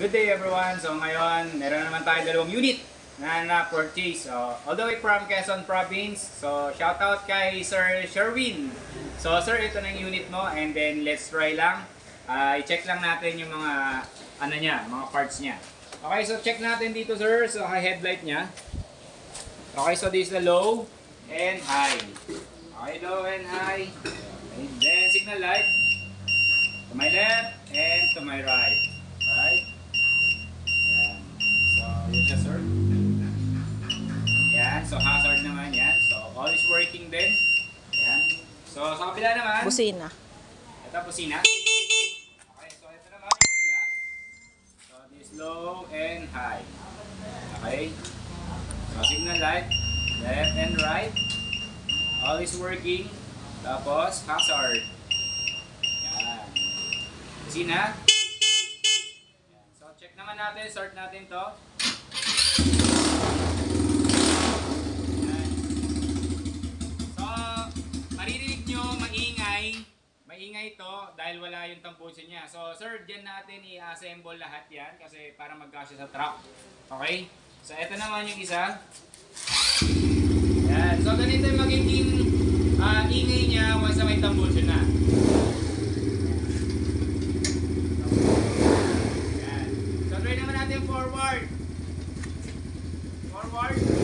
Good day everyone! So ngayon, meron naman tayo dalawang unit na na-purchase. So, all the way from Quezon Province. So, shoutout kay Sir Sherwin. So, sir, ito na yung unit mo and then let's try lang. I-check lang natin yung mga ano niya, mga parts niya. Okay, so check natin dito sir. So, headlight niya. Okay, so this is the low and high. Okay, low and high. And then signal light. To my left and to my right. Right? Yan. So, yun siya sir. Yan. So, hazard naman yan. So, all is working din. Yan. So, sa kabila naman. Busina. Ito, busina. Okay. So, ito naman sa kabila. So, this low and high. Okay. So, signal light. Left and right. All is working. Tapos, hazard. Yan. Busina. So, check naman natin. Start natin to. Yan. So, maririnig nyo, maingay. Maingay ito dahil wala yung tampusin niya. So, sir, dyan natin i-assemble lahat yan kasi para magkasya sa truck. Okay? So, ito naman yung isa. Yan. So, ganito yung magiging ingay niya once na may tampusin na. Yan. So, try naman natin forward. Forward.